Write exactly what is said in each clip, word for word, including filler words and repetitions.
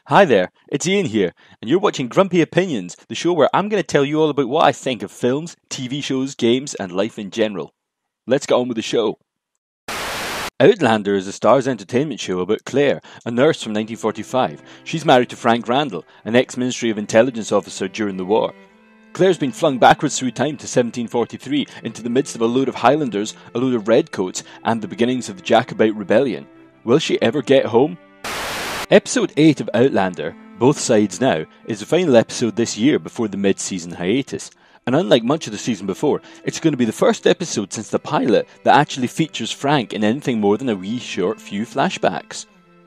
Hi there, it's Ian here, and you're watching Grumpy Opinions, the show where I'm going to tell you all about what I think of films, T V shows, games, and life in general. Let's get on with the show. Outlander is a Starz entertainment show about Claire, a nurse from nineteen forty-five. She's married to Frank Randall, an ex-Ministry of Intelligence officer during the war. Claire's been flung backwards through time to seventeen forty-three, into the midst of a load of Highlanders, a load of Redcoats, and the beginnings of the Jacobite Rebellion. Will she ever get home? Episode eight of Outlander, Both Sides Now, is the final episode this year before the mid-season hiatus. And unlike much of the season before, it's going to be the first episode since the pilot that actually features Frank in anything more than a wee short few flashbacks.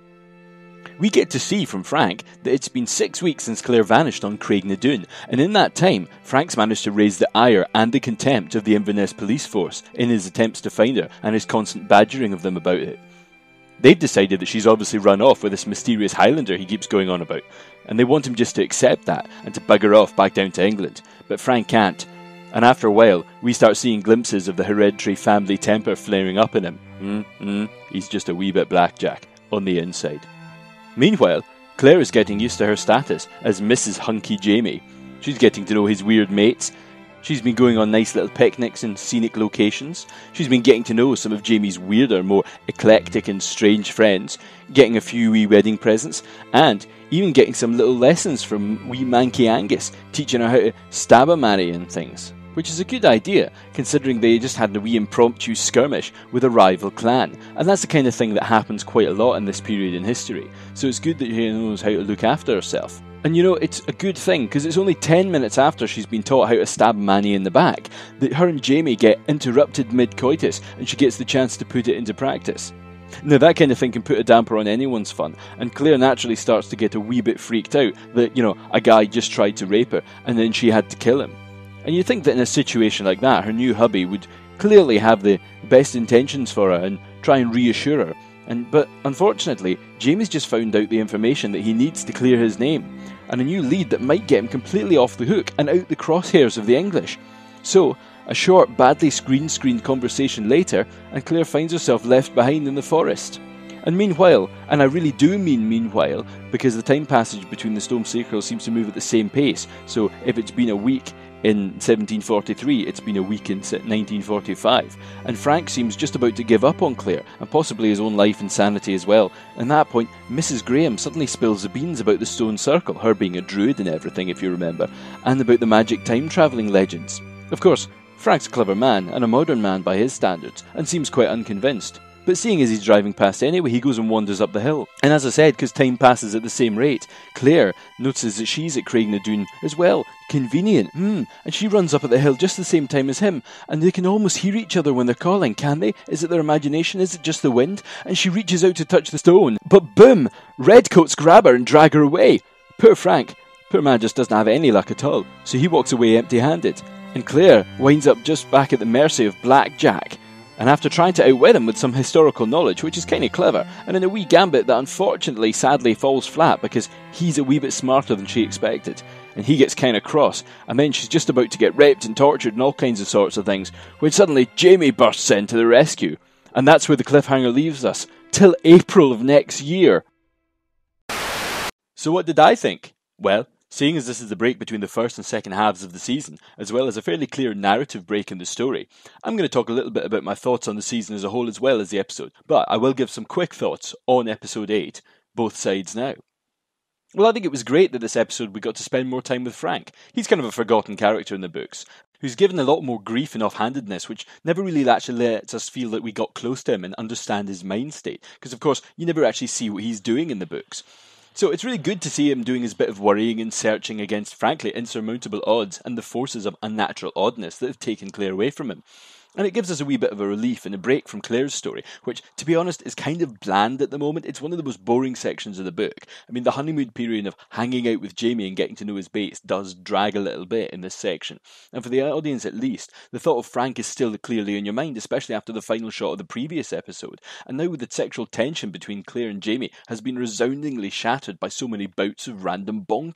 We get to see from Frank that it's been six weeks since Claire vanished on Craignadoon, and in that time, Frank's managed to raise the ire and the contempt of the Inverness police force in his attempts to find her and his constant badgering of them about it. They've decided that she's obviously run off with this mysterious Highlander he keeps going on about, and they want him just to accept that and to bugger off back down to England, but Frank can't. And after a while, we start seeing glimpses of the hereditary family temper flaring up in him. Mm-mm, he's just a wee bit blackjack, on the inside. Meanwhile, Claire is getting used to her status as Missus Hunky Jamie. She's getting to know his weird mates. She's been going on nice little picnics in scenic locations. She's been getting to know some of Jamie's weirder, more eclectic and strange friends, getting a few wee wedding presents, and even getting some little lessons from wee Manky Angus, teaching her how to stab a Manny and things. Which is a good idea, considering they just had a wee impromptu skirmish with a rival clan, and that's the kind of thing that happens quite a lot in this period in history, so it's good that she knows how to look after herself. And you know, it's a good thing, because it's only ten minutes after she's been taught how to stab Manny in the back, that her and Jamie get interrupted mid-coitus, and she gets the chance to put it into practice. Now that kind of thing can put a damper on anyone's fun, and Claire naturally starts to get a wee bit freaked out that, you know, a guy just tried to rape her, and then she had to kill him. And you'd think that in a situation like that, her new hubby would clearly have the best intentions for her and try and reassure her. And But unfortunately, Jamie's just found out the information that he needs to clear his name, and a new lead that might get him completely off the hook and out the crosshairs of the English. So, a short, badly screen-screened conversation later, and Claire finds herself left behind in the forest. And meanwhile, and I really do mean meanwhile, because the time passage between the Stone Circle seems to move at the same pace, so if it's been a week in seventeen forty-three, it's been a week in nineteen forty-five, and Frank seems just about to give up on Claire, and possibly his own life and sanity as well. And at that point, Missus Graham suddenly spills the beans about the Stone Circle, her being a druid and everything, if you remember, and about the magic time-travelling legends. Of course, Frank's a clever man, and a modern man by his standards, and seems quite unconvinced. But seeing as he's driving past anyway, he goes and wanders up the hill. And as I said, because time passes at the same rate, Claire notices that she's at Craignadoon as well. Convenient, hmm. And she runs up at the hill just the same time as him. And they can almost hear each other when they're calling, can they? Is it their imagination? Is it just the wind? And she reaches out to touch the stone. But boom! Redcoats grab her and drag her away. Poor Frank. Poor man just doesn't have any luck at all. So he walks away empty-handed. And Claire winds up just back at the mercy of Blackjack. And after trying to outwit him with some historical knowledge, which is kind of clever, and in a wee gambit that unfortunately sadly falls flat because he's a wee bit smarter than she expected, and he gets kind of cross, and then she's just about to get raped and tortured and all kinds of sorts of things, when suddenly Jamie bursts in to the rescue. And that's where the cliffhanger leaves us, till April of next year. So what did I think? Well, seeing as this is the break between the first and second halves of the season, as well as a fairly clear narrative break in the story, I'm going to talk a little bit about my thoughts on the season as a whole as well as the episode, but I will give some quick thoughts on episode eight, Both Sides Now. Well, I think it was great that this episode we got to spend more time with Frank. He's kind of a forgotten character in the books, who's given a lot more grief and offhandedness, which never really actually lets us feel that we got close to him and understand his mind state, because of course you never actually see what he's doing in the books. So it's really good to see him doing his bit of worrying and searching against, frankly, insurmountable odds and the forces of unnatural oddness that have taken Claire away from him. And it gives us a wee bit of a relief and a break from Claire's story, which, to be honest, is kind of bland at the moment. It's one of the most boring sections of the book. I mean, the honeymoon period of hanging out with Jamie and getting to know his mates does drag a little bit in this section. And for the audience at least, the thought of Frank is still clearly in your mind, especially after the final shot of the previous episode. And now with the sexual tension between Claire and Jamie has been resoundingly shattered by so many bouts of random bonking.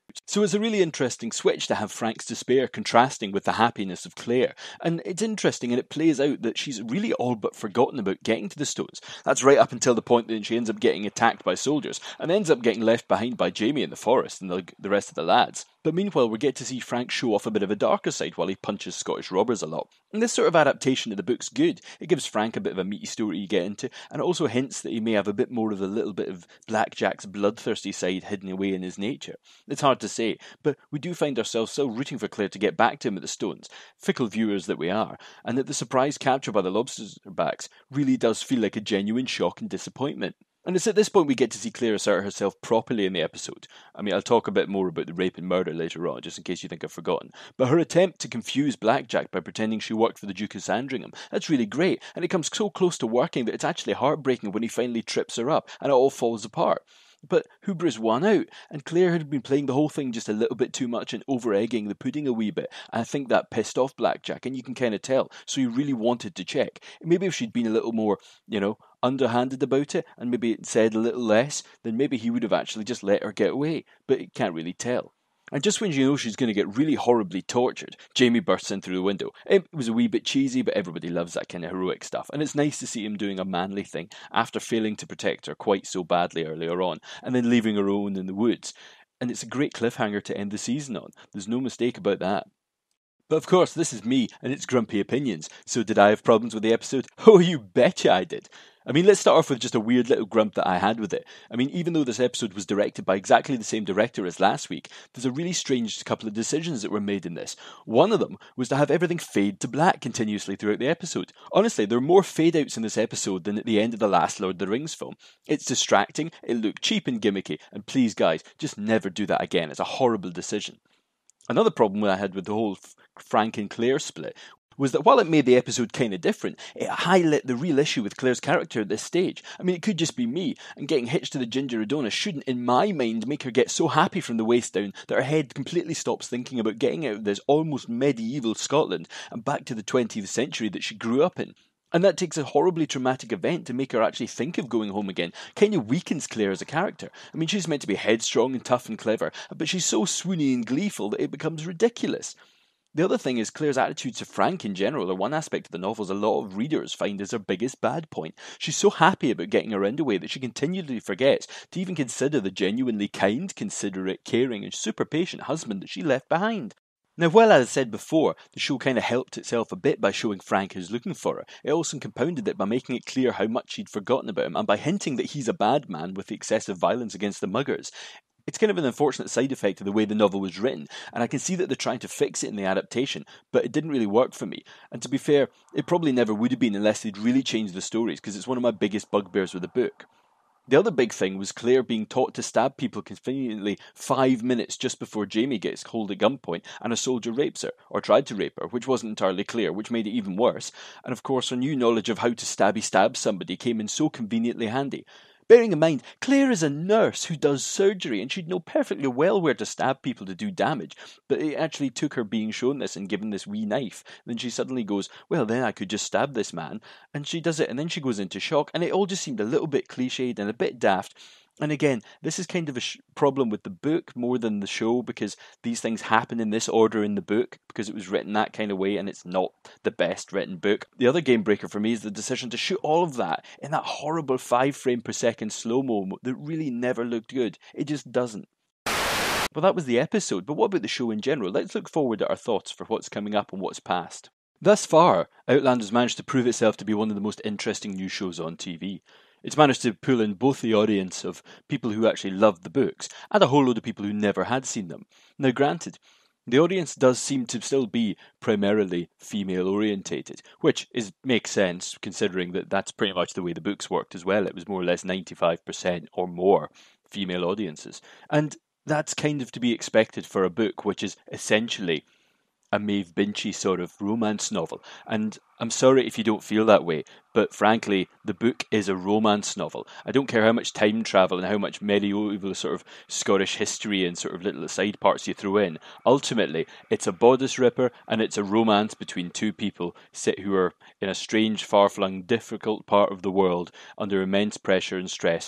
So it's a really interesting switch to have Frank's despair contrasting with the happiness of Claire. And it's interesting, and it plays out that she's really all but forgotten about getting to the stones. That's right up until the point that she ends up getting attacked by soldiers, and ends up getting left behind by Jamie in the forest and the, the rest of the lads. But meanwhile, we get to see Frank show off a bit of a darker side while he punches Scottish robbers a lot. And this sort of adaptation of the book's good. It gives Frank a bit of a meaty story to get into, and it also hints that he may have a bit more of a little bit of Blackjack's bloodthirsty side hidden away in his nature. It's hard to say, but we do find ourselves still rooting for Claire to get back to him at the stones, fickle viewers that we are, and that the surprise capture by the lobsterbacks really does feel like a genuine shock and disappointment. And it's at this point we get to see Claire assert herself properly in the episode. I mean, I'll talk a bit more about the rape and murder later on, just in case you think I've forgotten. But her attempt to confuse Blackjack by pretending she worked for the Duke of Sandringham, that's really great, and it comes so close to working that it's actually heartbreaking when he finally trips her up, and it all falls apart. But Hubris won out, and Claire had been playing the whole thing just a little bit too much and over-egging the pudding a wee bit, and I think that pissed off Blackjack, and you can kind of tell, so he really wanted to check. Maybe if she'd been a little more, you know, underhanded about it, and maybe said a little less, then maybe he would have actually just let her get away, but you can't really tell. And just when you know she's going to get really horribly tortured, Jamie bursts in through the window. It was a wee bit cheesy, but everybody loves that kind of heroic stuff. And it's nice to see him doing a manly thing after failing to protect her quite so badly earlier on, and then leaving her own in the woods. And it's a great cliffhanger to end the season on. There's no mistake about that. But of course, this is me, and it's grumpy opinions. So did I have problems with the episode? Oh, you betcha I did. I mean, let's start off with just a weird little grump that I had with it. I mean, even though this episode was directed by exactly the same director as last week, there's a really strange couple of decisions that were made in this. One of them was to have everything fade to black continuously throughout the episode. Honestly, there are more fade-outs in this episode than at the end of the last Lord of the Rings film. It's distracting, it looked cheap and gimmicky, and please guys, just never do that again. It's a horrible decision. Another problem I had with the whole Frank and Claire split was that while it made the episode kind of different, it highlighted the real issue with Claire's character at this stage. I mean, it could just be me, and getting hitched to the Ginger Adona shouldn't, in my mind, make her get so happy from the waist down that her head completely stops thinking about getting out of this almost medieval Scotland and back to the twentieth century that she grew up in. And that takes a horribly traumatic event to make her actually think of going home again. Kind of weakens Claire as a character. I mean, she's meant to be headstrong and tough and clever, but she's so swoony and gleeful that it becomes ridiculous. The other thing is Claire's attitude to Frank in general are one aspect of the novels a lot of readers find is her biggest bad point. She's so happy about getting around away that she continually forgets to even consider the genuinely kind, considerate, caring and super patient husband that she left behind. Now, while as I said before, the show kind of helped itself a bit by showing Frank who's looking for her, it also compounded it by making it clear how much she'd forgotten about him and by hinting that he's a bad man with the excessive violence against the muggers. It's kind of an unfortunate side effect of the way the novel was written, and I can see that they're trying to fix it in the adaptation, but it didn't really work for me. And to be fair, it probably never would have been unless they'd really changed the stories, because it's one of my biggest bugbears with the book. The other big thing was Claire being taught to stab people conveniently five minutes just before Jamie gets held at gunpoint and a soldier rapes her, or tried to rape her, which wasn't entirely clear, which made it even worse. And of course her new knowledge of how to stabby stab somebody came in so conveniently handy. Bearing in mind, Claire is a nurse who does surgery and she'd know perfectly well where to stab people to do damage, but it actually took her being shown this and given this wee knife. Then she suddenly goes, well, then I could just stab this man, and she does it, and then she goes into shock, and it all just seemed a little bit cliched and a bit daft. And again, this is kind of a sh- problem with the book more than the show, because these things happen in this order in the book, because it was written that kind of way, and it's not the best written book. The other game breaker for me is the decision to shoot all of that in that horrible five frame per second slow-mo that really never looked good. It just doesn't. Well, that was the episode, but what about the show in general? Let's look forward at our thoughts for what's coming up and what's past. Thus far, Outlander's managed to prove itself to be one of the most interesting new shows on T V. It's managed to pull in both the audience of people who actually loved the books and a whole load of people who never had seen them. Now granted, the audience does seem to still be primarily female orientated, which is makes sense considering that that's pretty much the way the books worked as well. It was more or less ninety-five percent or more female audiences. And that's kind of to be expected for a book which is essentially a Maeve Binchy sort of romance novel. And I'm sorry if you don't feel that way, but frankly, the book is a romance novel. I don't care how much time travel and how much medieval sort of Scottish history and sort of little side parts you throw in. Ultimately, it's a bodice ripper and it's a romance between two people sit who are in a strange, far-flung, difficult part of the world under immense pressure and stress.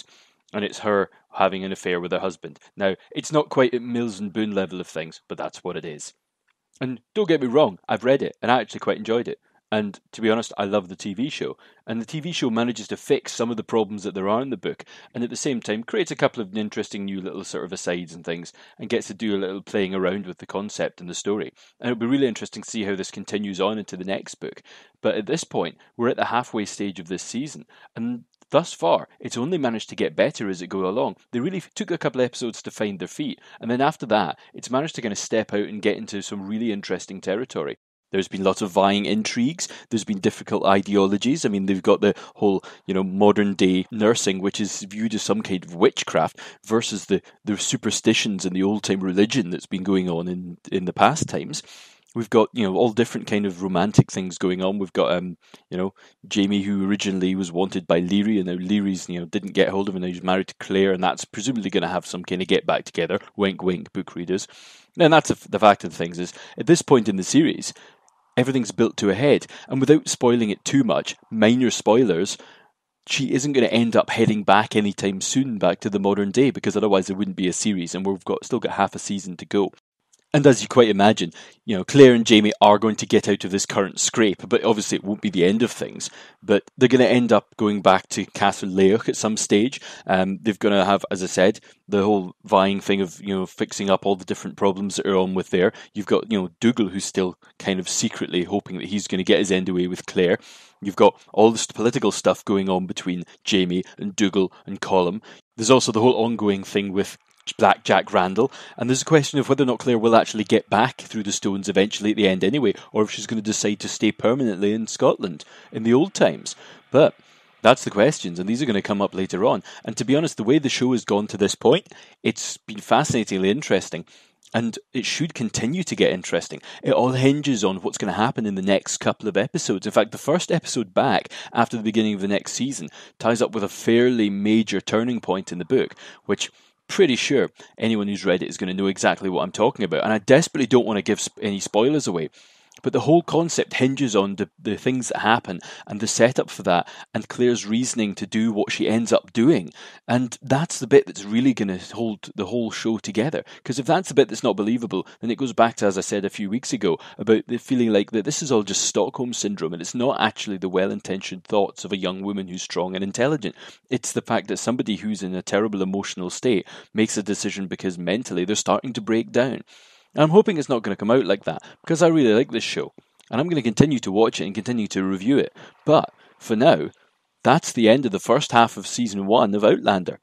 and it's her having an affair with her husband. Now, it's not quite at Mills and Boone level of things, but that's what it is. And don't get me wrong, I've read it, and I actually quite enjoyed it. And to be honest, I love the T V show. And the T V show manages to fix some of the problems that there are in the book, and at the same time creates a couple of interesting new little sort of asides and things, and gets to do a little playing around with the concept and the story. And it'll be really interesting to see how this continues on into the next book. But at this point, we're at the halfway stage of this season, and thus far, it's only managed to get better as it goes along. They really took a couple of episodes to find their feet, and then after that, it's managed to kind of step out and get into some really interesting territory. There's been lots of vying intrigues. There's been difficult ideologies. I mean, they've got the whole, you know, modern day nursing, which is viewed as some kind of witchcraft, versus the, the superstitions and the old time religion that's been going on in, in the past times. We've got, you know, all different kind of romantic things going on. We've got, um, you know, Jamie, who originally was wanted by Leary, and now Leary's, you know, didn't get hold of him, and now he's married to Claire, and that's presumably going to have some kind of get back together. Wink, wink, book readers. And that's a, the fact of the things is, at this point in the series, everything's built to a head, and without spoiling it too much, minor spoilers, she isn't going to end up heading back anytime soon, back to the modern day, because otherwise there wouldn't be a series, and we've got still got half a season to go. And as you quite imagine, you know, Claire and Jamie are going to get out of this current scrape, but obviously it won't be the end of things. But they're going to end up going back to Castle Leoch at some stage. Um, they're going to have, as I said, the whole vying thing of, you know, fixing up all the different problems that are on with there. You've got, you know, Dougal, who's still kind of secretly hoping that he's going to get his end away with Claire. You've got all this political stuff going on between Jamie and Dougal and Colm. There's also the whole ongoing thing with Black Jack Randall, and there's a question of whether or not Claire will actually get back through the stones eventually at the end anyway, or if she's going to decide to stay permanently in Scotland in the old times. But that's the questions, and these are going to come up later on. And to be honest, the way the show has gone to this point, it's been fascinatingly interesting. And it should continue to get interesting. It all hinges on what's going to happen in the next couple of episodes. In fact, the first episode back, after the beginning of the next season, ties up with a fairly major turning point in the book, which pretty sure anyone who's read it is going to know exactly what I'm talking about. And I desperately don't want to give any spoilers away. But the whole concept hinges on the, the things that happen and the setup for that, and Claire's reasoning to do what she ends up doing. And that's the bit that's really going to hold the whole show together. Because if that's the bit that's not believable, then it goes back to, as I said a few weeks ago, about the feeling like that this is all just Stockholm Syndrome, and it's not actually the well-intentioned thoughts of a young woman who's strong and intelligent. It's the fact that somebody who's in a terrible emotional state makes a decision because mentally they're starting to break down. And I'm hoping it's not going to come out like that, because I really like this show, and I'm going to continue to watch it and continue to review it. But for now, that's the end of the first half of season one of Outlander.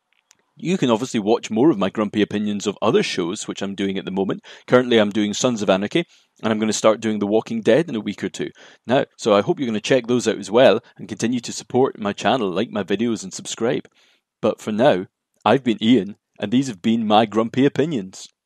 You can obviously watch more of my grumpy opinions of other shows, which I'm doing at the moment. Currently I'm doing Sons of Anarchy, and I'm going to start doing The Walking Dead in a week or two. Now, so I hope you're going to check those out as well, and continue to support my channel, like my videos and subscribe. But for now, I've been Ian, and these have been my grumpy opinions.